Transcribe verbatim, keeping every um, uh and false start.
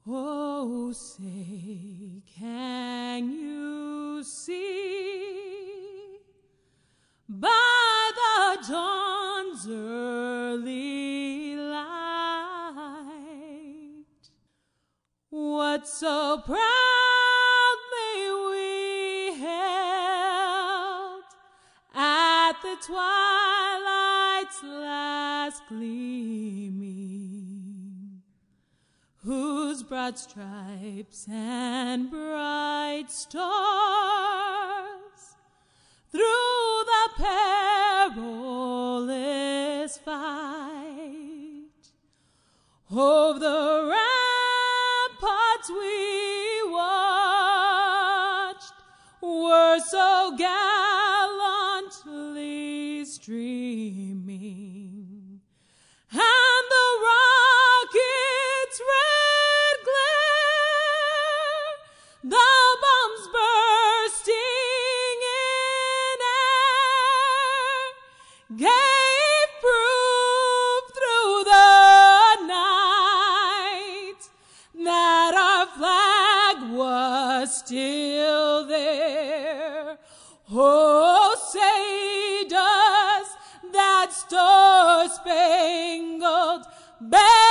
Oh, say, can you see by the dawn's early light what so proudly we held at the twilight's last gleaming, whose broad stripes and bright stars through the perilous fight over the ramparts we watched were so gallantly streaming, and the rockets' red glare, the bombs bursting in air, gave proof through the night that our flag was still there. Oh, say does that star-spangled banner